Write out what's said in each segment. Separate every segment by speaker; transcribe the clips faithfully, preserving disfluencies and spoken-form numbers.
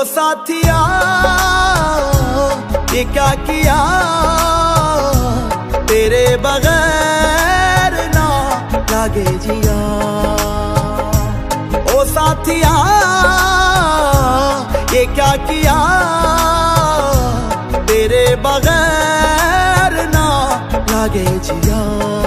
Speaker 1: साथिया ये क्या किया, तेरे बगैर ना लागे जिया। ओ साथिया ये क्या किया, तेरे बगैर ना लागे जिया।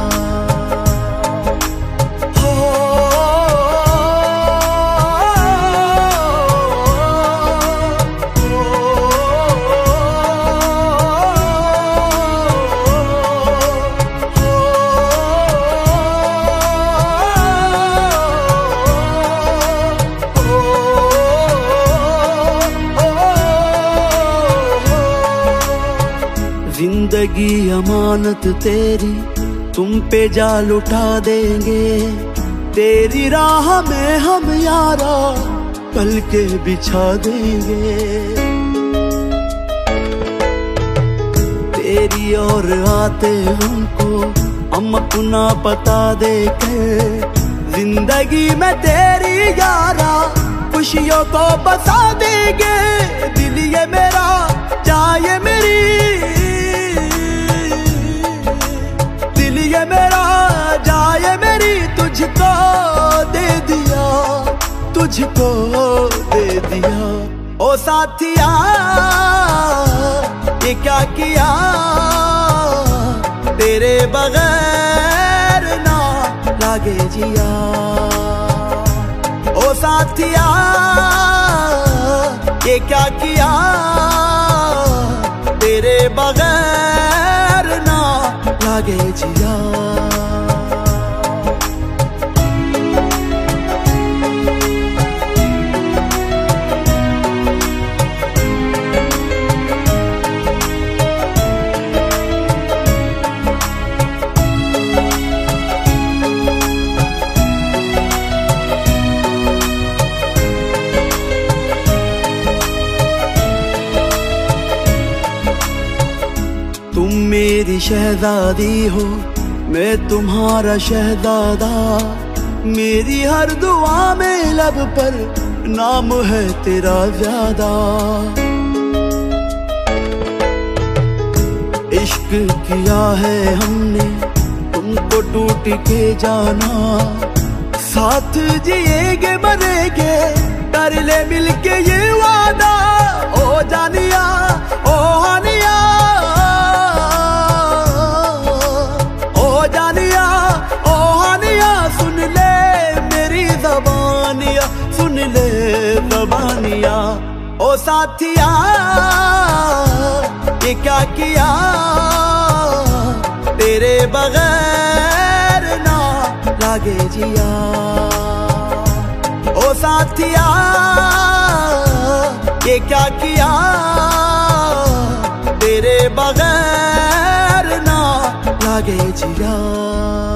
Speaker 1: जिंदगी अमानत तेरी, तुम पे जाल उठा देंगे। तेरी राह में हम यारा पल के बिछा देंगे। तेरी ओर आते हमको हम अपना पता देकर, जिंदगी में तेरी यारा खुशियों को बसा देंगे। दिल ये मेरा जाए मेरी, ये मेरा जाए मेरी, तुझको दे दिया, तुझको दे दिया। ओ साथिया ये क्या किया, तेरे बगैर ना लागे जिया। ओ साथिया ये क्या किया, तेरे बगैर ना लागे जिया। तुम मेरी शहजादी हो, मैं तुम्हारा शहजादा। मेरी हर दुआ में लब पर नाम है तेरा ज्यादा। इश्क किया है हमने, तुमको टूट के जाना। साथ जिएगे मरेंगे, कर ले मिलके ये वादा। ओ जानिया ओ हानिया, जबानिया। ओ साथिया ये क्या किया, तेरे बगैर ना लागे जिया। ओ साथिया ये क्या किया, तेरे बगैर ना लागे जिया।